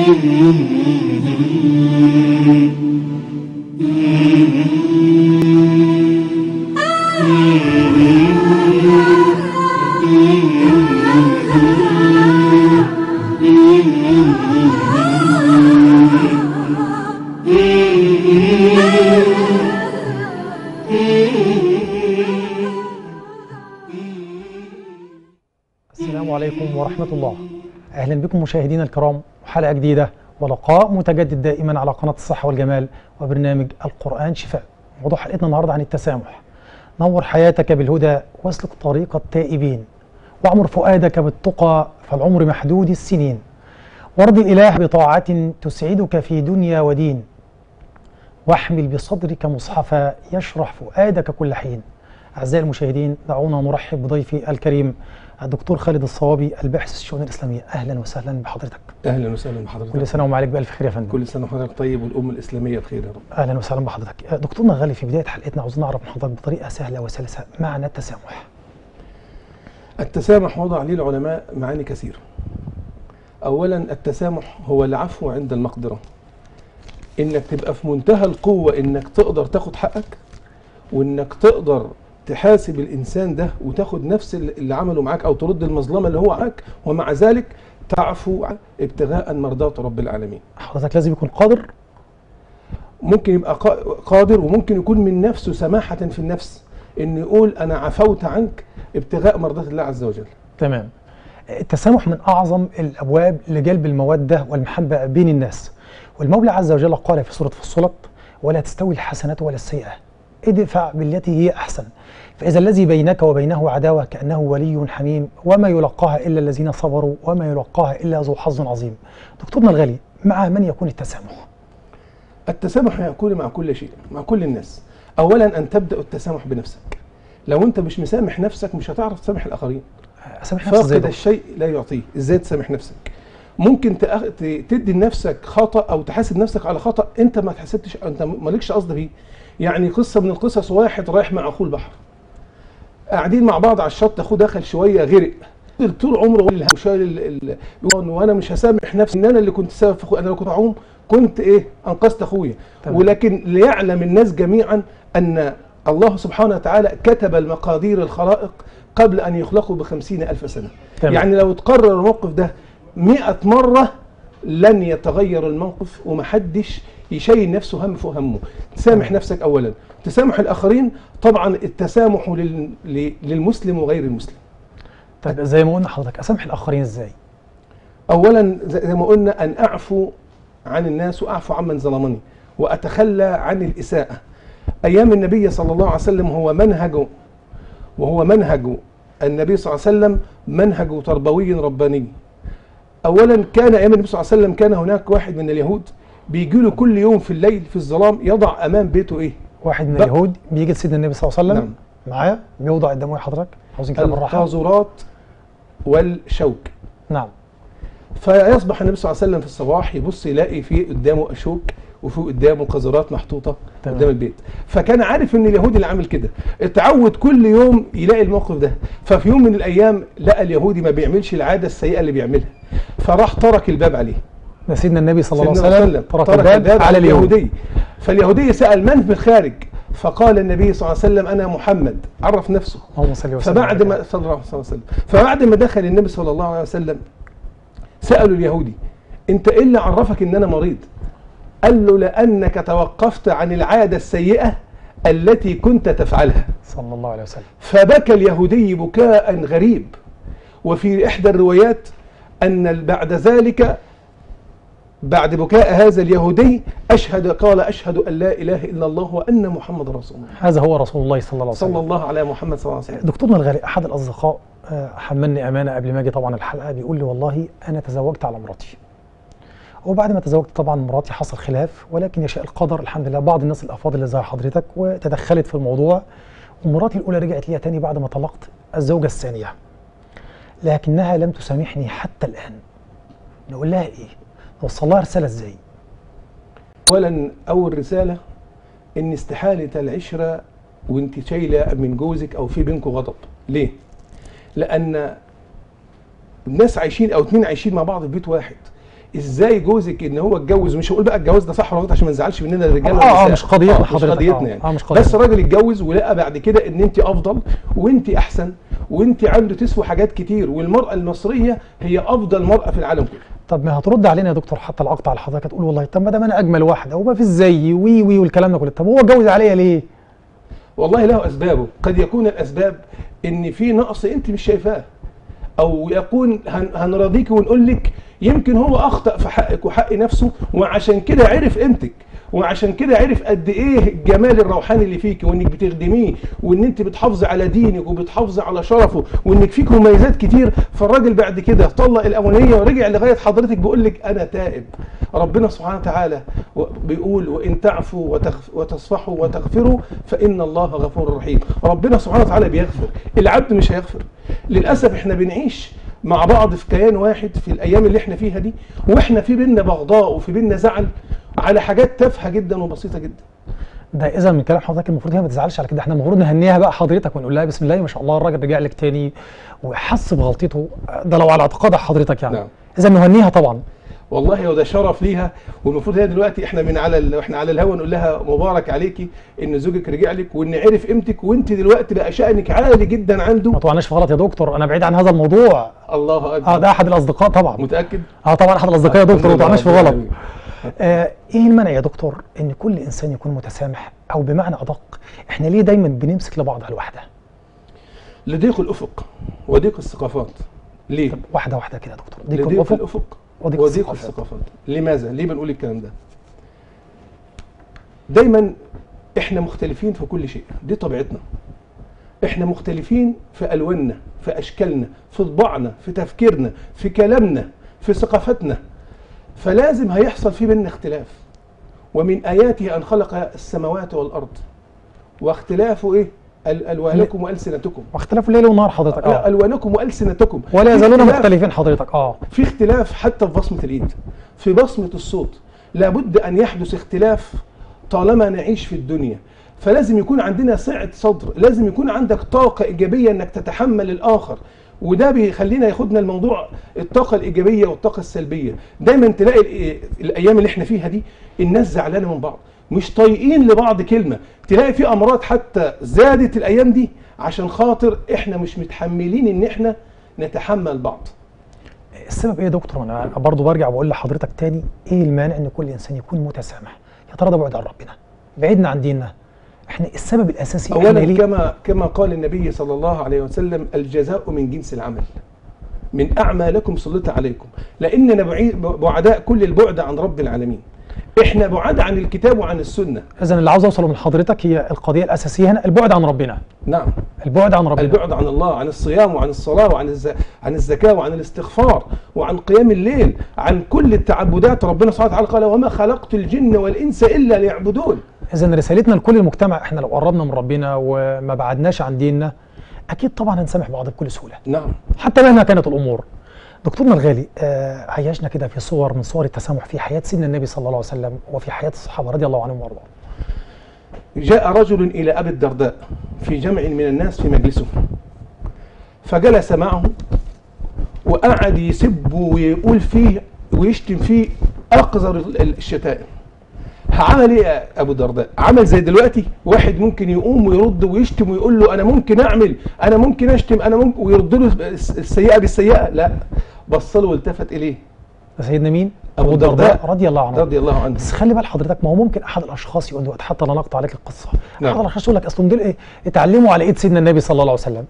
السلام عليكم ورحمة الله. أهلا بكم مشاهدينا الكرام، وحلقة جديدة ولقاء متجدد دائما على قناة الصحة والجمال وبرنامج القرآن شفاء. موضوع حلقتنا النهاردة عن التسامح. نور حياتك بالهدى واسلك طريق التائبين، واعمر فؤادك بالتقى فالعمر محدود السنين، وارض الإله بطاعة تسعدك في دنيا ودين، واحمل بصدرك مصحفا يشرح فؤادك كل حين. أعزائي المشاهدين، دعونا نرحب بضيفي الكريم الدكتور خالد الصوابي، الباحث في الشؤون الإسلامية. أهلا وسهلا بحضرتك. أهلا وسهلا بحضرتك. كل سنة وما عليك بألف خير يا فندم. كل سنة وحضرتك طيب والأمة الإسلامية بخير يا رب. أهلا وسهلا بحضرتك. دكتورنا الغالي، في بداية حلقتنا عاوزين نعرف من حضرتك بطريقة سهلة وسلسة معنى التسامح. التسامح وضع عليه العلماء معاني كثيرة. أولا التسامح هو العفو عند المقدرة، إنك تبقى في منتهى القوة إنك تقدر تاخد حقك، وإنك تقدر تحاسب الإنسان ده وتاخد نفس اللي عمله معاك أو ترد المظلمة اللي هو معاك، ومع ذلك تعفو ابتغاء مرضات رب العالمين. حضرتك لازم يكون قادر؟ ممكن يبقى قادر، وممكن يكون من نفسه سماحة في النفس إنه يقول أنا عفوت عنك ابتغاء مرضات الله عز وجل. تمام. التسامح من أعظم الأبواب لجلب المودة والمحبة بين الناس، والمولى عز وجل قال في سورة فصلت: ولا تستوي الحسنة ولا السيئة ادفع بالتي هي أحسن فإذا الذي بينك وبينه عداوة كأنه ولي حميم وما يلقاها إلا الذين صبروا وما يلقاها إلا ذو حظ عظيم. دكتورنا الغالي، مع من يكون التسامح؟ التسامح يكون مع كل شيء، مع كل الناس. أولا أن تبدأ التسامح بنفسك. لو أنت مش مسامح نفسك مش هتعرف تسامح الآخرين. أسامح نفسي إزاي؟ فاقد الشيء لا يعطيه. إزاي تسامح نفسك؟ ممكن تدي لنفسك خطأ أو تحاسب نفسك على خطأ أنت ما تحاسبتش، أنت مالكش قصد بيه. يعني قصة من القصص، واحد رايح مع أخوه البحر، قاعدين مع بعض على الشط، أخوه دخل شوية غرق، طول عمره شايل وانا مش هسامح نفسي ان انا اللي كنت سبب في اخويا، انا لو كنت اعوم كنت انقذت اخويا. ولكن ليعلم الناس جميعا ان الله سبحانه وتعالى كتب المقادير الخلائق قبل ان يخلقوا ب50,000 سنة. تمام. يعني لو تقرر الموقف ده 100 مرة لن يتغير الموقف، ومحدش يشيل نفسه هم فوق همه. تسامح نفسك اولا، تسامح الاخرين. طبعا التسامح للمسلم وغير المسلم. طيب زي ما قلنا حضرتك، اسامح الاخرين ازاي؟ اولا زي ما قلنا ان اعفو عن الناس واعفو عمن ظلمني واتخلى عن الاساءه. ايام النبي صلى الله عليه وسلم وهو منهج النبي صلى الله عليه وسلم منهج تربوي رباني. اولا كان ايام النبي صلى الله عليه وسلم كان هناك واحد من اليهود بيجي له كل يوم في الليل في الظلام يضع امام بيته واحد من اليهود بيجي لسيدنا النبي صلى الله عليه وسلم. نعم. معاه بيوضع قدامه حضرتك؟ عاوزين كده بالراحه. القاذورات والشوك. نعم. فيصبح النبي صلى الله عليه وسلم في الصباح يبص يلاقي في قدامه اشوك وفي قدامه قاذورات محطوطه قدام البيت. فكان عارف ان اليهودي اللي عامل كده اتعود كل يوم يلاقي الموقف ده. ففي يوم من الايام لقى اليهودي ما بيعملش العاده السيئه اللي بيعملها، فراح ترك الباب عليه. ده سيدنا النبي صلى الله عليه وسلم ترك الباب على اليهودي. فاليهودي سأل من في الخارج؟ فقال النبي صلى الله عليه وسلم انا محمد، عرف نفسه. فبعد ما صلى الله عليه وسلم فبعد ما دخل النبي صلى الله عليه وسلم سألوا اليهودي انت ايه اللي عرفك ان انا مريض؟ قال له لانك توقفت عن العادة السيئة التي كنت تفعلها صلى الله عليه وسلم. فبكى اليهودي بكاء غريب. وفي احدى الروايات ان بعد ذلك بعد بكاء هذا اليهودي قال أشهد أن لا إله إلا الله وأن محمد رسول الله. هذا هو رسول الله صلى الله عليه وسلم. صلى الله على محمد صلى الله عليه وسلم. دكتورنا الغالي، أحد الأصدقاء حملني أمانة قبل ما أجي طبعا الحلقة، بيقول لي والله أنا تزوجت على مراتي، وبعد ما تزوجت طبعا مراتي حصل خلاف، ولكن يشاء القدر الحمد لله بعض الناس الأفاضل اللي زي حضرتك وتدخلت في الموضوع، ومراتي الأولى رجعت لي تاني بعد ما طلقت الزوجة الثانية، لكنها لم تسامحني حتى الآن. نقول لها إيه؟ نوصل لها رسالة إزاي؟ أولا أول رسالة إن استحالة العشرة وأنت شايلة من جوزك أو في بينكم غضب. ليه؟ لأن الناس عايشين أو اتنين عايشين مع بعض في بيت واحد، ازاي جوزك ان هو اتجوز، مش هقول بقى الجواز ده صح ولا غلط عشان ما نزعلش مننا الرجاله مش قضيتنا مش قضيتنا يعني. مش قضيتنا. بس الراجل اتجوز ولقى بعد كده ان انت افضل وانت احسن وانت عنده تسوى حاجات كتير، والمراه المصريه هي افضل مراه في العالم كله. طب ما هترد علينا يا دكتور حتى الاقطع على حضرتك تقول والله طب ما دام انا اجمل واحده وما فيش زيي وي والكلام ده كله، طب هو اتجوز عليا ليه؟ والله له اسبابه، قد يكون الاسباب ان في نقص انت مش شايفاه، او يكون هنراضيك ونقول لك يمكن هو اخطا في حقك وحق نفسه وعشان كده عرف قيمتك، وعشان كده عرف قد ايه الجمال الروحاني اللي فيك وانك بتخدميه وان انت بتحافظي على دينك وبتحافظي على شرفه وانك فيك مميزات كتير. فالراجل بعد كده طلق الاولانيه ورجع لغايه حضرتك بيقول لك انا تائب. ربنا سبحانه وتعالى بيقول وان تعفوا وتصفحوا وتغفروا فان الله غفور رحيم. ربنا سبحانه وتعالى بيغفر، العبد مش هيغفر. للاسف احنا بنعيش مع بعض في كيان واحد في الايام اللي احنا فيها دي، واحنا في بينا بغضاء وفي بينا زعل على حاجات تافهه جدا وبسيطه جدا. ده اذا من كلام حضرتك المفروض هي ما تزعلش على كده، احنا المفروض نهنيها بقى حضرتك ونقول لها بسم الله ما شاء الله الراجل رجع لك تاني وحس بغلطته، ده لو على اعتقاد حضرتك يعني. نعم. اذا نهنيها طبعا. والله وده شرف ليها، والمفروض هي دلوقتي احنا احنا على الهوا نقول لها مبارك عليكي ان زوجك رجع لك وان عرف قيمتك، وانت دلوقتي بقى شأنك عالي جدا عنده. ما توعناش في غلط يا دكتور، انا بعيد عن هذا الموضوع. الله اكبر. ده احد الاصدقاء طبعا. متأكد؟ طبعا احد الاصدقاء يا دكتور، ما توعناش في غلط. ايه المانع يا دكتور ان كل انسان يكون متسامح، او بمعنى ادق احنا ليه دايما بنمسك لبعض على الواحده؟ لضيق الافق وضيق الثقافات. ليه؟ طب واحده واحده كده يا دكتور. لضيق الافق وضيق الثقافات. لماذا؟ ليه بنقول الكلام ده؟ دايما احنا مختلفين في كل شيء، دي طبيعتنا. احنا مختلفين في الواننا، في اشكالنا، في طباعنا، في تفكيرنا، في كلامنا، في ثقافتنا. فلازم هيحصل في بيننا اختلاف. ومن آياته أن خلق السماوات والأرض واختلاف إيه؟ ألوانكم وألسنتكم. واختلاف الليل والنهار حضرتك. ألوانكم وألسنتكم. ولا يزالون مختلفين حضرتك. في اختلاف حتى في بصمة الإيد، في بصمة الصوت. لابد أن يحدث اختلاف طالما نعيش في الدنيا. فلازم يكون عندنا سعة صدر، لازم يكون عندك طاقة إيجابية أنك تتحمل الآخر. وده بيخلينا ياخدنا الموضوع الطاقة الإيجابية والطاقة السلبية. دايما تلاقي الأيام اللي احنا فيها دي الناس زعلانة من بعض، مش طايقين لبعض كلمة. تلاقي في أمراض حتى زادت الأيام دي عشان خاطر احنا مش متحملين ان احنا نتحمل بعض. السبب ايه يا دكتور؟ انا برضو برجع بقول لحضرتك تاني، ايه المانع ان كل انسان يكون متسامح؟ يا ترى ده بعد عن ربنا، بعيدنا عن ديننا، احنا السبب الاساسي اولا كما قال النبي صلى الله عليه وسلم: الجزاء من جنس العمل، من اعمالكم سلط عليكم، لاننا بعداء كل البعد عن رب العالمين. احنا بعاد عن الكتاب وعن السنه. اذا اللي عاوز اوصله من حضرتك هي القضيه الاساسيه هنا البعد عن ربنا. نعم، البعد عن ربنا، البعد عن الله، عن الصيام وعن الصلاه وعن عن الزكاه وعن الاستغفار وعن قيام الليل، عن كل التعبدات. ربنا سبحانه وتعالى قال: وما خلقت الجن والانس الا ليعبدون. اذا رسالتنا لكل المجتمع، احنا لو قربنا من ربنا وما بعدناش عن ديننا اكيد طبعا هنسامح بعض بكل سهوله. نعم، حتى مهما كانت الامور. دكتورنا الغالي، عيشنا كده في صور من صور التسامح في حياة سيدنا النبي صلى الله عليه وسلم وفي حياة الصحابة رضي الله عنهم وارضاهم. جاء رجل إلى أبي الدرداء في جمع من الناس في مجلسه، فجلس معه وقعد يسب ويقول فيه ويشتم فيه أقذر الشتائم. عمل ايه يا ابو الدرداء؟ عمل زي دلوقتي واحد ممكن يقوم ويرد ويشتم ويقول له انا ممكن اعمل، انا ممكن اشتم، انا ممكن، ويرد له السيئه بالسيئه. لا، بص له والتفت اليه. سيدنا مين؟ ابو الدرداء رضي الله عنه. رضي الله عنه. بس خلي بال حضرتك، ما هو ممكن احد الاشخاص يقول دلوقتي حتى لا نقطع عليك القصه، نعم. احد الاشخاص يقول لك اصل دول ايه؟ اتعلموا على ايد سيدنا النبي صلى الله عليه وسلم.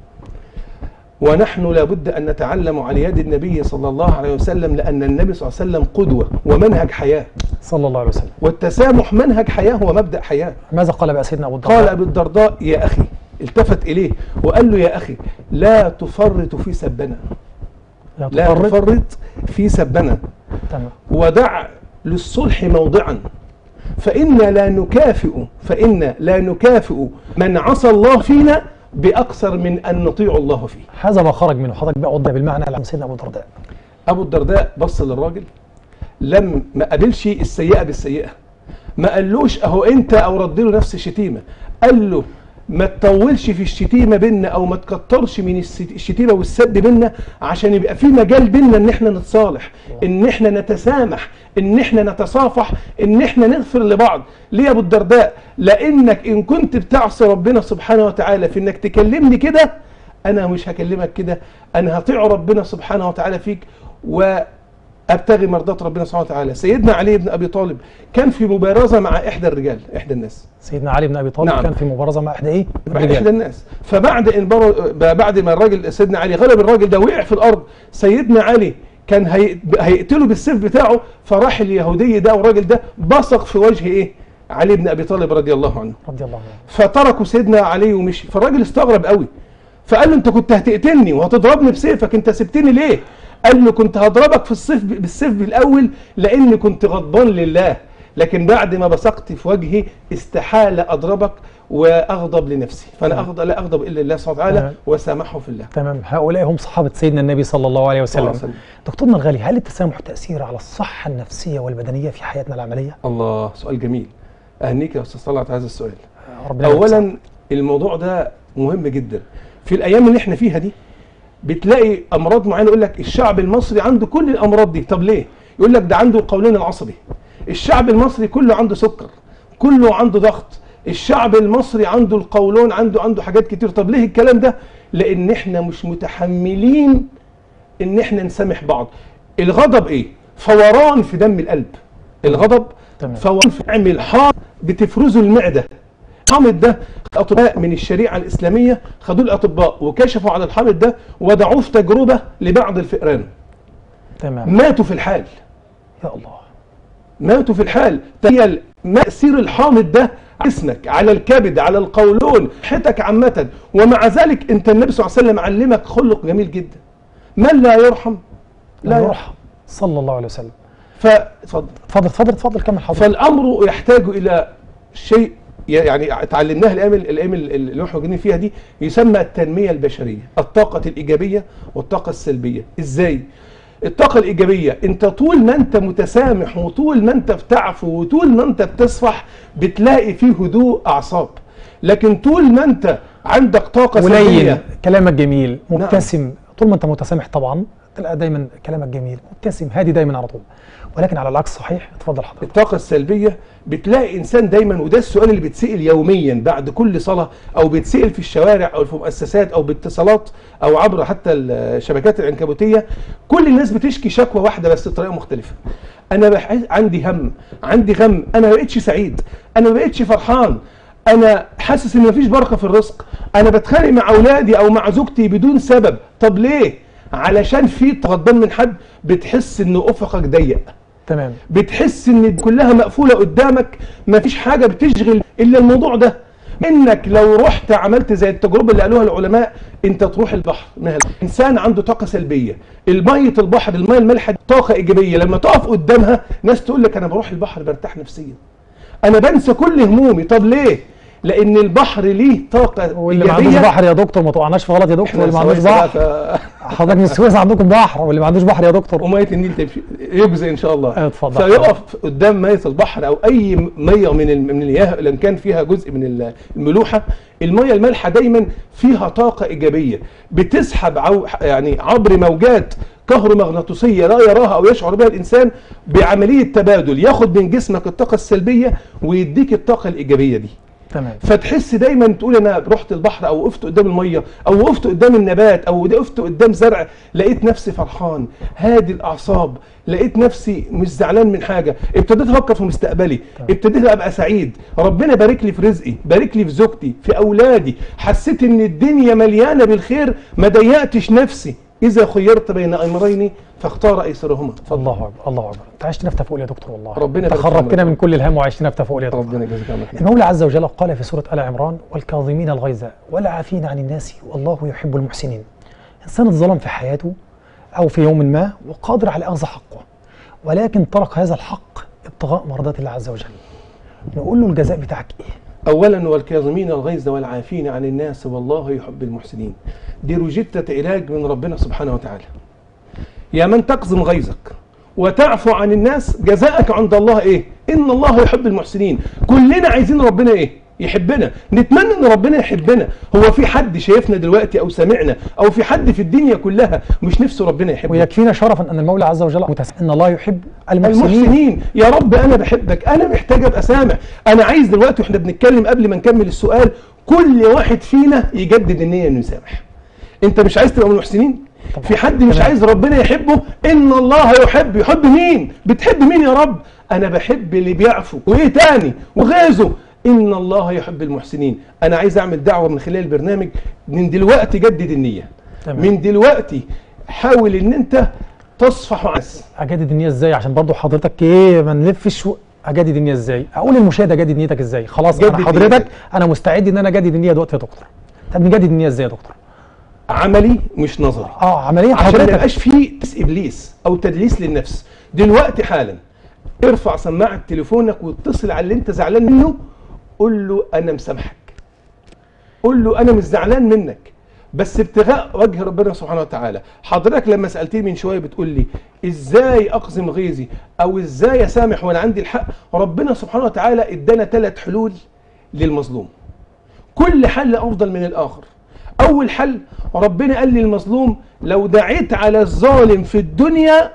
ونحن لابد أن نتعلم على يد النبي صلى الله عليه وسلم، لأن النبي صلى الله عليه وسلم قدوة ومنهج حياة صلى الله عليه وسلم، والتسامح منهج حياة ومبدأ حياة. ماذا قال بقى سيدنا أبو الدرداء؟ قال أبو الدرداء: يا أخي، التفت إليه وقال له: يا أخي، لا تفرط في سبنا، لا تفرط في سبنا، تمام، ودع للصلح موضعا، فإن لا نكافئ من عصى الله فينا بأكثر من أن نطيع الله فيه. هذا ما خرج منه. حضرتك بقى وضح بالمعنى على سيدنا أبو الدرداء. أبو الدرداء بص للراجل، ما قابلش السيئة بالسيئة، ما قالوش أهو أنت، أو رد له نفس الشتيمة، قال له: ما تطولش في الشتيمه بينا او ما تكترش من الشتيمه والسب بينا، عشان يبقى في مجال بينا ان احنا نتصالح، ان احنا نتسامح، ان احنا نتصافح، ان احنا نغفر لبعض. ليه يا ابو الدرداء؟ لانك ان كنت بتعصي ربنا سبحانه وتعالى في انك تكلمني كده، انا مش هكلمك كده، انا هطيع ربنا سبحانه وتعالى فيك وابتغي مرضات ربنا سبحانه وتعالى. سيدنا علي بن ابي طالب كان في مبارزه مع احدى الرجال، احدى الناس. سيدنا علي بن ابي طالب نعم. كان في مبارزه مع احدى احدى الناس. فبعد ان بعد ما الراجل سيدنا علي غلب الراجل ده، وقع في الارض، سيدنا علي كان هيقتله بالسيف بتاعه، فراح اليهودي ده والراجل ده بصق في وجه ايه؟ علي بن ابي طالب رضي الله عنه. رضي الله عنه. فتركوا سيدنا علي ومشي. فالراجل استغرب قوي، فقال له انت كنت هتقتلني وهتضربني بسيفك، انت سبتني ليه؟ قال له كنت هضربك بالسيف بالاول لاني كنت غضبان لله، لكن بعد ما بصقت في وجهي استحال اضربك واغضب لنفسي، فانا لا اغضب الا لله سبحانه وتعالى وسامحه في الله. تمام. هؤلاء هم صحابه سيدنا النبي صلى الله عليه وسلم. دكتورنا الغالي، هل التسامح تاثير على الصحه النفسيه والبدنيه في حياتنا العمليه؟ الله، سؤال جميل. اهنيك يا استاذ طلعت هذا السؤال. اولا الموضوع ده مهم جدا. في الايام اللي احنا فيها دي بتلاقي امراض معينه، يقول لك الشعب المصري عنده كل الامراض دي. طب ليه؟ يقول لك ده عنده القولون العصبي. الشعب المصري كله عنده سكر، كله عنده ضغط. الشعب المصري عنده القولون، عنده حاجات كتير. طب ليه الكلام ده؟ لان احنا مش متحملين ان احنا نسامح بعض. الغضب ايه؟ فوران في دم القلب. الغضب فوران في عمل حار بتفرزه المعده. الحامض ده اطباء من الشريعه الاسلاميه خدوه الاطباء وكشفوا على الحامض ده ودعوه في تجربه لبعض الفئران. تمام. ماتوا في الحال. يا الله. ماتوا في الحال. تخيل تاثير الحامض ده على جسمك، على الكبد، على القولون، صحتك عامه، ومع ذلك انت النبي صلى الله عليه وسلم علمك خلق جميل جدا: من لا يرحم لا يرحم، صلى الله عليه وسلم. اتفضل كمل حضرتك. فالامر يحتاج الى شيء يعني اتعلمناها الايام اللي احنا موجودين فيها دي، يسمى التنميه البشريه، الطاقه الايجابيه والطاقه السلبيه. ازاي؟ الطاقه الايجابيه، انت طول ما انت متسامح وطول ما انت بتعفو وطول ما انت بتصفح بتلاقي فيه هدوء اعصاب. لكن طول ما انت عندك طاقه سلبيه، كلامك جميل، مبتسم. نعم. طول ما انت متسامح طبعا تلقى دايما كلامك جميل، مبتسم، هادي دايما على طول. ولكن على العكس صحيح. اتفضل حضرتك. الطاقه السلبيه بتلاقي انسان دايما، وده السؤال اللي بيتسال يوميا بعد كل صلاه، او بيتسال في الشوارع او في مؤسسات او باتصالات او عبر حتى الشبكات العنكبوتيه، كل الناس بتشكي شكوى واحده بس بطريقه مختلفه: انا عندي هم، عندي غم، انا ما بقتش سعيد، انا ما بقتش فرحان، انا حاسس ان مفيش بركه في الرزق، انا بتخانق مع اولادي او مع زوجتي بدون سبب. طب ليه؟ علشان في غضبان من حد، بتحس ان افقك ضيق. تمام. بتحس ان كلها مقفوله قدامك، مفيش حاجه بتشغل الا الموضوع ده. انك لو رحت عملت زي التجربه اللي قالوها العلماء، انت تروح البحر، انسان عنده طاقه سلبيه، الميه البحر، الميه المالحه طاقه ايجابيه، لما تقف قدامها ناس تقول لك انا بروح البحر برتاح نفسيا، انا بنسى كل همومي. طب ليه؟ لان البحر ليه طاقه واللي ما عندوش بحر يا دكتور، ما توقعناش في غلط يا دكتور، واللي ما عندوش بحر حضرتك من السويس عندكم بحر، واللي ما عندوش بحر يا دكتور وميه النيل يجزي ان شاء الله. اتفضل. فيقف قدام ميه البحر او اي ميه من المياه اللي كان فيها جزء من الملوحه. الميه المالحه دايما فيها طاقه ايجابيه بتسحب يعني عبر موجات كهرومغناطيسيه لا يراها او يشعر بها الانسان، بعمليه تبادل ياخد من جسمك الطاقه السلبيه ويديك الطاقه الايجابيه دي. تمام. فتحس دايما تقول انا رحت البحر او وقفت قدام الميه او وقفت قدام النبات او وقفت قدام زرع، لقيت نفسي فرحان، هادي الاعصاب، لقيت نفسي مش زعلان من حاجه، ابتديت افكر في مستقبلي، ابتديت ابقى سعيد، ربنا بارك لي في رزقي، بارك لي في زوجتي، في اولادي، حسيت ان الدنيا مليانه بالخير، ما ضيقتش نفسي. اذا خيرت بين امرين فاختار ايسرهما. الله اكبر، الله اكبر. انت عشتنا في تفاؤل يا دكتور والله. ربنا تخرجتنا من كل الهم وعشتنا في تفاؤل يا دكتور. ربنا يجزاك خير. المولى عز وجل قال في سوره ال عمران: والكاظمين الغيظ والعافين عن الناس والله يحب المحسنين. انسان اتظلم في حياته او في يوم ما وقادر على اخذ حقه، ولكن ترك هذا الحق ابتغاء مرضات الله عز وجل، نقول له الجزاء بتاعك ايه؟ اولا: والكاظمين الغيظ والعافين عن الناس والله يحب المحسنين. دي روجيتة علاج من ربنا سبحانه وتعالى. يا من تكظم غيظك وتعفو عن الناس، جزاءك عند الله ايه؟ ان الله يحب المحسنين. كلنا عايزين ربنا ايه؟ يحبنا، نتمنى ان ربنا يحبنا. هو في حد شايفنا دلوقتي او سمعنا او في حد في الدنيا كلها مش نفسه ربنا يحبه؟ ويكفينا شرفا ان المولى عز وجل ان الله يحب المحسنين. يا رب انا بحبك، انا محتاج ابقى سامع. انا عايز دلوقتي واحنا بنتكلم قبل ما نكمل السؤال كل واحد فينا يجدد النيه انه يسامح. انت مش عايز تبقى من المحسنين؟ في حد مش عايز ربنا يحبه؟ ان الله يحب مين؟ بتحب مين يا رب؟ انا بحب اللي بيعفو وايه تاني وغيظه. ان الله يحب المحسنين. انا عايز اعمل دعوه من خلال البرنامج من دلوقتي، جدد النيه. تمام. من دلوقتي حاول ان انت تصفح عس. اجدد النيه ازاي عشان برضو حضرتك ايه ما نلفش؟ اجدد النيه ازاي؟ اقول للمشاهد اجدد نيتك ازاي؟ خلاص انا حضرتك انا مستعد ان انا اجدد النيه دلوقتي يا دكتور. طب نجدد النيه ازاي يا دكتور؟ عملي مش نظري. عمليا عشان ما يبقاش فيه ابليس او تدليس للنفس. دلوقتي حالا ارفع سماعه تليفونك واتصل على اللي انت زعلان منه، قول له انا مسامحك، قول له انا مش زعلان منك، بس ابتغاء وجه ربنا سبحانه وتعالى. حضرتك لما سالتني من شويه بتقول لي ازاي اقزم غيظي او ازاي اسامح وانا عندي الحق، ربنا سبحانه وتعالى ادانا 3 حلول للمظلوم، كل حل افضل من الاخر. اول حل ربنا قال للمظلوم لو دعيت على الظالم في الدنيا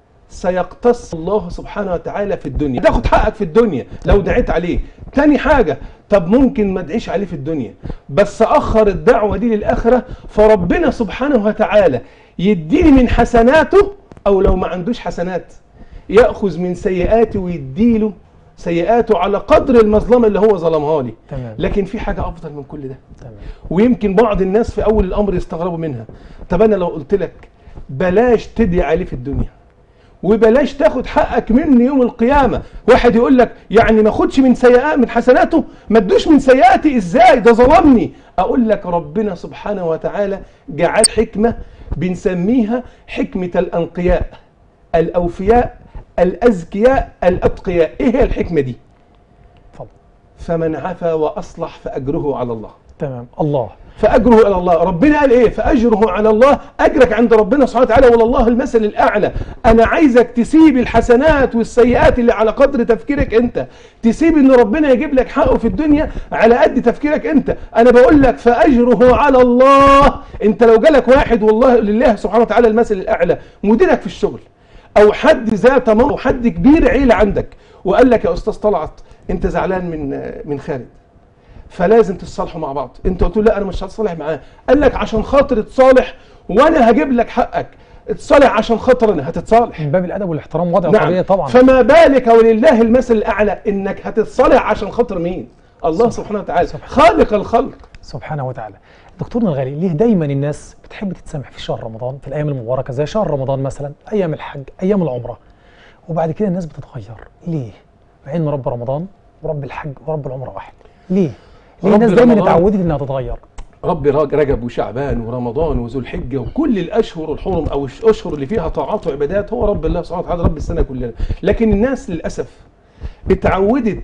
سيقتص الله سبحانه وتعالى في الدنيا، تاخد حقك في الدنيا لو دعيت عليه. تاني حاجة، طب ممكن ما ادعيش عليه في الدنيا بس اخر الدعوة دي للاخرة، فربنا سبحانه وتعالى يديني من حسناته، او لو ما عندوش حسنات يأخذ من سيئاته ويديله سيئاته على قدر المظلمة اللي هو ظلمها لي. تمام. لكن في حاجة افضل من كل ده. تمام. ويمكن بعض الناس في اول الامر يستغربوا منها. طب انا لو قلت لك بلاش تدعي عليه في الدنيا وبلاش تاخد حقك منه يوم القيامة، واحد يقول لك يعني ما اخدش من سيئات من حسناته، ما ادوش من سيئاتي ازاي؟ ده ظلمني. اقول لك ربنا سبحانه وتعالى جعل حكمة بنسميها حكمة الانقياء الاوفياء الاذكياء الاتقياء. ايه هي الحكمة دي؟ فمن عفا واصلح فاجره على الله. تمام. الله فأجره على الله. ربنا قال ايه؟ فأجره على الله، أجرك عند ربنا سبحانه وتعالى ولله المثل الأعلى. أنا عايزك تسيب الحسنات والسيئات اللي على قدر تفكيرك أنت، تسيب إن ربنا يجيب لك حقه في الدنيا على قد تفكيرك أنت. أنا بقول لك فأجره على الله. أنت لو جالك واحد والله لله سبحانه وتعالى المثل الأعلى مديرك في الشغل أو حد ذات أو حد كبير عيلة عندك وقال لك يا أستاذ طلعت أنت زعلان من خالد فلازم تتصالحوا مع بعض، انت قلت له لا انا مش هتصالح معاه، قال لك عشان خاطر تصالح وانا هجيب لك حقك، اتصالح عشان خاطر انا هتتصالح من باب الادب والاحترام وضع نعم. طبيعي طبعا. فما بالك ولله المثل الاعلى انك هتتصالح عشان خاطر مين؟ الله سبحانه وتعالى خالق الخلق سبحانه وتعالى. دكتورنا الغالي، ليه دايما الناس بتحب تتسامح في شهر رمضان، في الايام المباركه زي شهر رمضان مثلا، ايام الحج، ايام العمره، وبعد كده الناس بتتغير؟ ليه؟ مع ان رب رمضان ورب الحج ورب العمره واحد. ليه الناس دايما اتعودت انها تتغير؟ رب رجب وشعبان ورمضان وذو الحجه وكل الاشهر الحرم او الاشهر اللي فيها طاعات وعبادات هو رب الله سبحانه وتعالى رب السنه كلها. لكن الناس للاسف اتعودت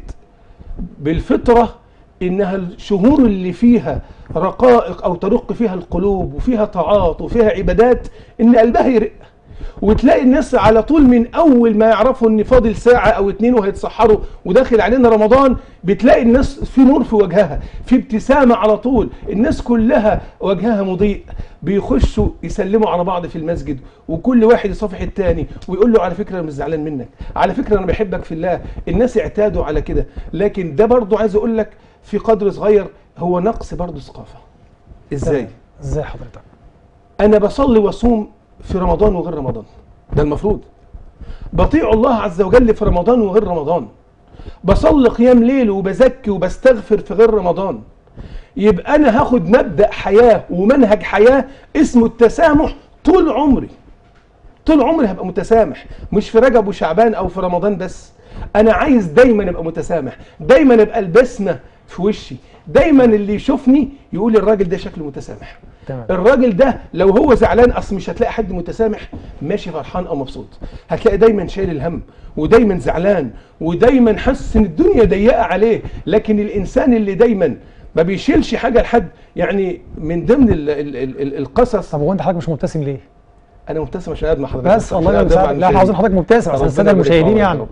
بالفطره انها الشهور اللي فيها رقائق او ترق فيها القلوب وفيها طاعات وفيها عبادات ان قلبها يرق، وتلاقي الناس على طول من اول ما يعرفوا ان فاضل ساعه او 2 وهيتسحروا وداخل علينا رمضان بتلاقي الناس في نور في وجهها، في ابتسامه على طول، الناس كلها وجهها مضيء، بيخشوا يسلموا على بعض في المسجد وكل واحد يصافح الثاني ويقول له على فكره انا مش زعلان منك، على فكره انا بحبك في الله. الناس اعتادوا على كده، لكن ده برضو عايز اقول لك في قدر صغير هو نقص برضو ثقافه. ازاي حضرتك؟ انا بصلي واصوم في رمضان وغير رمضان، ده المفروض. بطيع الله عز وجل في رمضان وغير رمضان، بصلي قيام ليل وبزكي وبستغفر في غير رمضان. يبقى انا هاخد مبدأ حياة ومنهج حياة اسمه التسامح طول عمري. طول عمري هبقى متسامح، مش في رجب وشعبان او في رمضان بس. انا عايز دايما ابقى متسامح، دايما ابقى البسمة في وشي، دايما اللي يشوفني يقول الراجل ده شكله متسامح. تمام. الراجل ده لو هو زعلان، اصل مش هتلاقي حد متسامح ماشي فرحان او مبسوط، هتلاقي دايما شايل الهم ودايما زعلان ودايما حاسس ان الدنيا ضيقه عليه. لكن الانسان اللي دايما ما بيشيلش حاجه لحد، يعني من ضمن القصص. طب هو انت حضرتك مش مبتسم ليه؟ انا مبتسم عشان ادمع حضرتك بس الله يسعدك. لا احنا عاوزين حضرتك مبتسم عشان الساده المشاهدين يعني.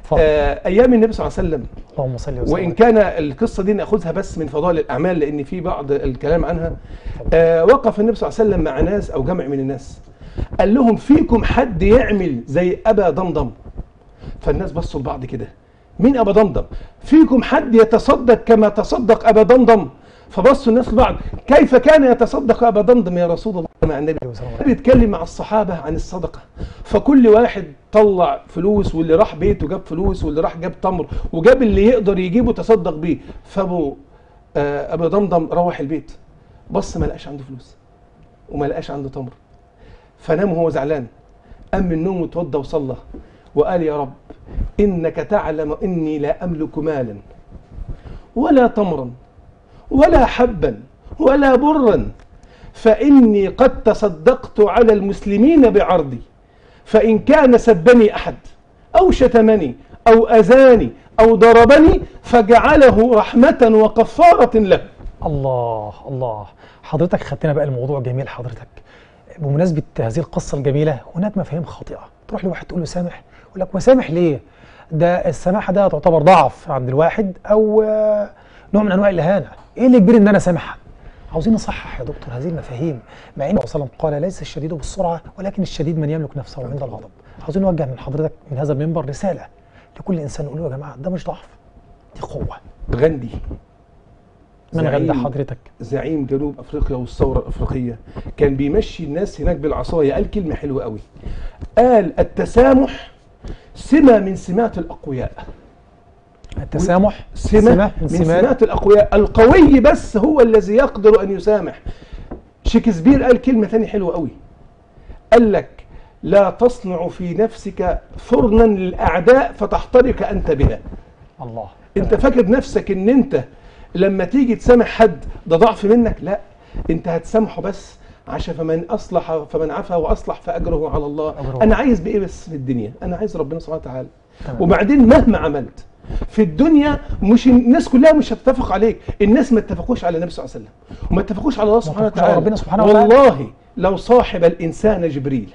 ايام النبي صلى الله عليه وسلم، اللهم صل وسلم. وان كان القصه دي ناخذها بس من فضائل الاعمال لان في بعض الكلام عنها. وقف النبي صلى الله عليه وسلم مع ناس او جمع من الناس، قال لهم فيكم حد يعمل زي ابا ضمضم؟ فالناس بصوا لبعض كده، مين ابا ضمضم؟ فيكم حد يتصدق كما تصدق ابا ضمضم؟ فبصوا الناس لبعض، كيف كان يتصدق ابا ضمضم يا رسول الله مع النبي؟ بيتكلم مع الصحابه عن الصدقه، فكل واحد طلع فلوس، واللي راح بيته جاب فلوس، واللي راح جاب تمر، وجاب اللي يقدر يجيبه تصدق بيه. فابو ابو ضمضم روح البيت، بص ما لقاش عنده فلوس وما لقاش عنده تمر، فنام وهو زعلان. قام من النوم وتوضى وصلى وقال يا رب انك تعلم اني لا املك مالا ولا تمرا ولا حبا ولا برا، فإني قد تصدقت على المسلمين بعرضي، فإن كان سبني أحد أو شتمني أو أذاني أو ضربني فجعله رحمة وكفارة له. الله الله، حضرتك خدتنا بقى الموضوع جميل. حضرتك بمناسبة هذه القصة الجميلة هناك مفاهيم خاطئة، تروح لواحد تقول له سامح، يقول لك وسامح ليه؟ ده السماحة ده تعتبر ضعف عند الواحد أو نوع من أنواع الإهانة. إيه اللي كبير إن أنا سامح؟ عاوزين نصحح يا دكتور هذه المفاهيم، مع ان الرسول صلى الله عليه وسلم قال ليس الشديد بالسرعه ولكن الشديد من يملك نفسه عند الغضب. عاوزين نوجه من حضرتك من هذا المنبر رساله لكل انسان، نقول له يا جماعه ده مش ضعف، دي قوه. غاندي، من غاندي حضرتك؟ زعيم جنوب افريقيا والثوره الافريقيه، كان بيمشي الناس هناك بالعصايه، قال كلمه حلوه قوي، قال التسامح سمه من سمات الاقوياء. التسامح سمة من سمات الأقوياء، القوي بس هو الذي يقدر أن يسامح. شكسبير قال كلمة ثانية حلوة قوي، قال لك لا تصنع في نفسك فرنا للأعداء فتحترق أنت بها. الله، أنت فاكر نفسك أن أنت لما تيجي تسامح حد ده ضعف منك؟ لا، أنت هتسامحه بس عشان فمن عفا وأصلح فأجره على الله. أنا عايز بإيه بس في الدنيا؟ أنا عايز ربنا سبحانه وتعالى. وبعدين مهما عملت في الدنيا مش الناس كلها مش هتتفق عليك، الناس ما اتفقوش على النبي صلى الله عليه وسلم وما اتفقوش على الله سبحانه وتعالى. ربنا سبحانه وتعالى والله لو صاحب الإنسان جبريل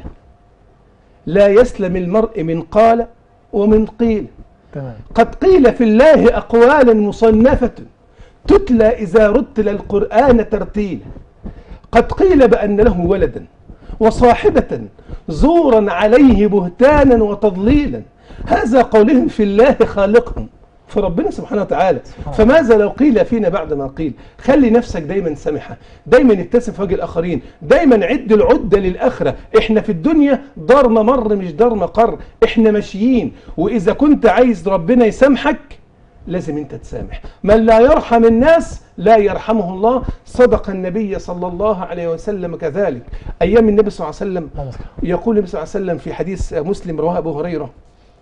لا يسلم المرء من قال ومن قيل. تمام. قد قيل في الله أقوالا مصنفة تتلى إذا رتل القرآن ترتيلا، قد قيل بأن له ولدا وصاحبة زورا عليه بهتانا وتضليلا، هذا قولهم في الله خالقهم، في ربنا سبحانه وتعالى. فماذا لو قيل فينا بعد ما قيل؟ خلي نفسك دايما سامحة، دايما ابتسم في وجه الآخرين، دايما عد العدة للآخرة. احنا في الدنيا دار ممر مش دار مقر، احنا ماشيين، وإذا كنت عايز ربنا يسامحك لازم انت تسامح. من لا يرحم الناس لا يرحمه الله، صدق النبي صلى الله عليه وسلم كذلك. أيام النبي صلى الله عليه وسلم يقول النبي صلى الله عليه وسلم في حديث مسلم رواه أبو هريرة،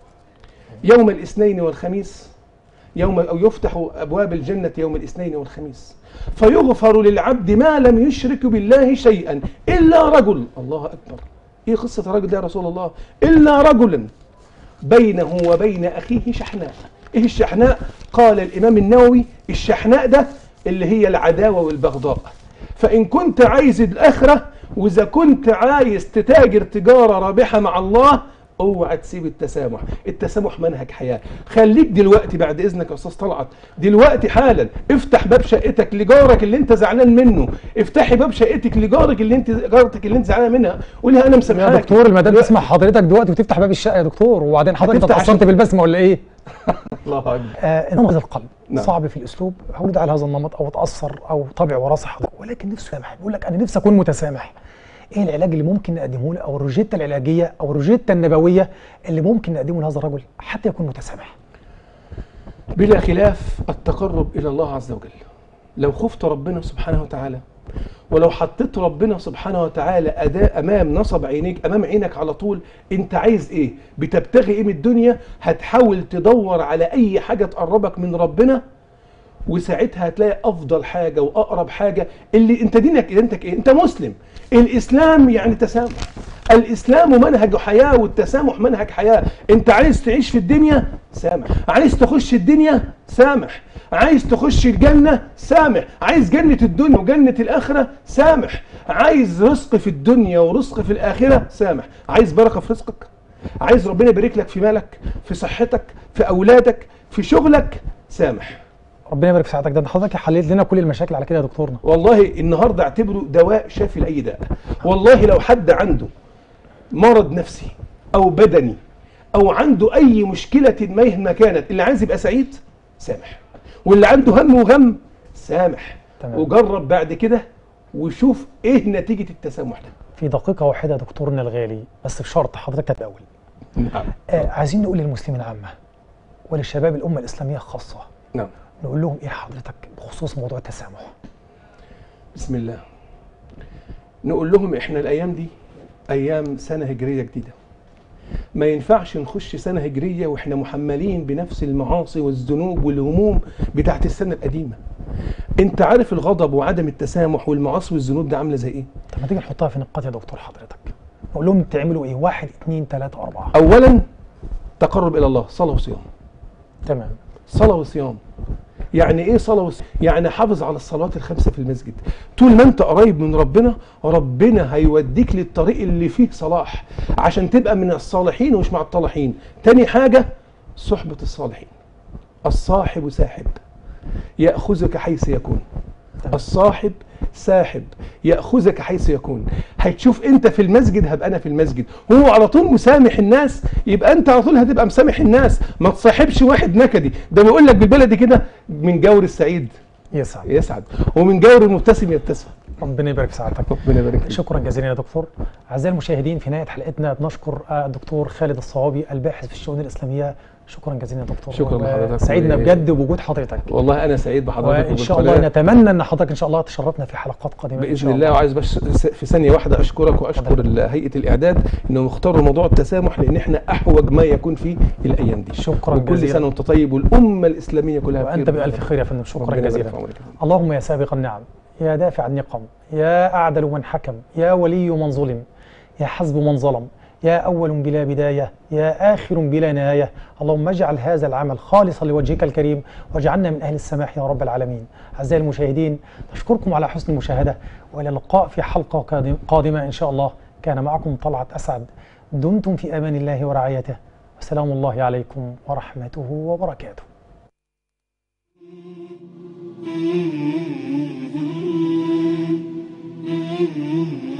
يوم الاثنين والخميس أو يفتح أبواب الجنة يوم الاثنين والخميس فيغفر للعبد ما لم يشرك بالله شيئا إلا رجل. الله أكبر، إيه قصة الرجل ده يا رسول الله؟ إلا رجلا بينه وبين أخيه شحناء. إيه الشحناء؟ قال الإمام النووي الشحناء ده اللي هي العداوة والبغضاء. فإن كنت عايز الآخرة وإذا كنت عايز تتاجر تجارة رابحة مع الله، اوعى تسيب التسامح. التسامح منهج حياه. خليك دلوقتي بعد اذنك يا استاذ طلعت، دلوقتي حالا افتح باب شقتك لجارك اللي انت زعلان منه، افتحي باب شقتك لجارك اللي انت زعلان منها، قولها انا مسامحاك. يا دكتور المدام تسمع حضرتك دلوقتي وتفتح باب الشقه يا دكتور، وبعدين حضرتك اتاثرت بالبسمه ولا ايه؟ الله اكبر. نمط القلب نعم. صعب في الاسلوب، هولد على هذا النمط او اتاثر او طبع وراثي حضرتك، ولكن نفسه يسامح، بيقول لك انا نفسي اكون متسامح. ايه العلاج اللي ممكن نقدمه له، او الروجيتا العلاجيه او الروجيتا النبويه اللي ممكن نقدمه لهذا الرجل حتى يكون متسامح؟ بلا خلاف التقرب الى الله عز وجل. لو خفت ربنا سبحانه وتعالى، ولو حطيت ربنا سبحانه وتعالى أداة أمام نصب عينيك، أمام عينك على طول، أنت عايز إيه؟ بتبتغي إيه من الدنيا؟ هتحاول تدور على أي حاجة تقربك من ربنا، وساعتها هتلاقي أفضل حاجة وأقرب حاجة. اللي أنت دينك إيه؟ أنت مسلم. الإسلام يعني تسامح. الإسلام منهج حياة والتسامح منهج حياة. أنت عايز تعيش في الدنيا؟ سامح. عايز تخش الدنيا؟ سامح. عايز تخش الجنة؟ سامح. عايز جنة الدنيا وجنة الآخرة؟ سامح. عايز رزق في الدنيا ورزق في الآخرة؟ سامح. عايز بركة في رزقك؟ عايز ربنا يبارك لك في مالك، في صحتك، في اولادك، في شغلك، سامح. ربنا يبارك في ساعتك. ده حضرتك حليت لنا كل المشاكل على كده يا دكتورنا. والله النهارده اعتبره دواء شافي لاي داء. والله لو حد عنده مرض نفسي او بدني او عنده اي مشكله مهما كانت، اللي عايز يبقى سعيد سامح، واللي عنده هم وغم سامح. تمام. وجرب بعد كده وشوف ايه نتيجه التسامح ده. في دقيقة واحدة يا دكتورنا الغالي، بس بشرط حضرتك تتأول. نعم. عايزين نقول للمسلمين عامة وللشباب الأمة الإسلامية خاصة، نعم. نقول لهم إيه حضرتك بخصوص موضوع التسامح؟ بسم الله. نقول لهم احنا الايام دي ايام سنه هجريه جديده. ما ينفعش نخش سنه هجريه واحنا محملين بنفس المعاصي والذنوب والهموم بتاعت السنه القديمه. انت عارف الغضب وعدم التسامح والمعاصي والذنوب ده عامله زي ايه؟ طب ما تيجي نحطها في نقاط يا دكتور حضرتك، نقول لهم تعملوا إيه؟ 1 2 3 4. اولا تقرب الى الله، صلاه وصيام. تمام. صلاه وصيام. يعني ايه صلاه وصيام؟ يعني حافظ على الصلوات ال5 في المسجد. طول ما انت قريب من ربنا، ربنا هيوديك للطريق اللي فيه صلاح عشان تبقى من الصالحين ومش مع الطالحين. تاني حاجه صحبه الصالحين. الصاحب ساحب ياخذك حيث يكون. الصاحب ساحب ياخذك حيث يكون. هتشوف انت في المسجد هبقى انا في المسجد، هو على طول مسامح الناس، يبقى انت على طول هتبقى مسامح الناس. ما تصاحبش واحد نكدي، ده بيقول لك بالبلدي كده من جور السعيد يسعد ومن جور المبتسم يبتسم. ربنا يبارك في سعادتك. ربنا يبارك فيك. شكرا جزيلا يا دكتور. اعزائي المشاهدين، في نهايه حلقتنا بنشكر الدكتور خالد الصوابي الباحث في الشؤون الاسلاميه. شكرا جزيلا يا دكتور. شكرا لحضرتك. سعيدنا بجد بوجود حضرتك. والله انا سعيد بحضرتك. وان شاء الله نتمنى ان حضرتك ان شاء الله تشرفنا في حلقات قادمه باذن الله. وعايز بس في ثانيه واحده اشكرك واشكر هيئه الاعداد انهم اختاروا موضوع التسامح، لان احنا احوج ما يكون فيه الايام دي. شكرا وكل جزيلا. سنه وانت طيب والامه الاسلاميه كلها بخير. وانت بالف خير يا فندم. شكرا جزيلا. اللهم يا سابق النعم، يا دافع النقم، يا اعدل من حكم، يا ولي من ظلم، يا حسب من ظلم، يا أول بلا بداية، يا آخر بلا نهاية. اللهم اجعل هذا العمل خالصا لوجهك الكريم، واجعلنا من أهل السماح يا رب العالمين. أعزائي المشاهدين، نشكركم على حسن المشاهدة، وإلى اللقاء في حلقة قادمة إن شاء الله. كان معكم طلعت أسعد. دمتم في أمان الله ورعايته، وسلام الله عليكم ورحمته وبركاته. Mm-hmm.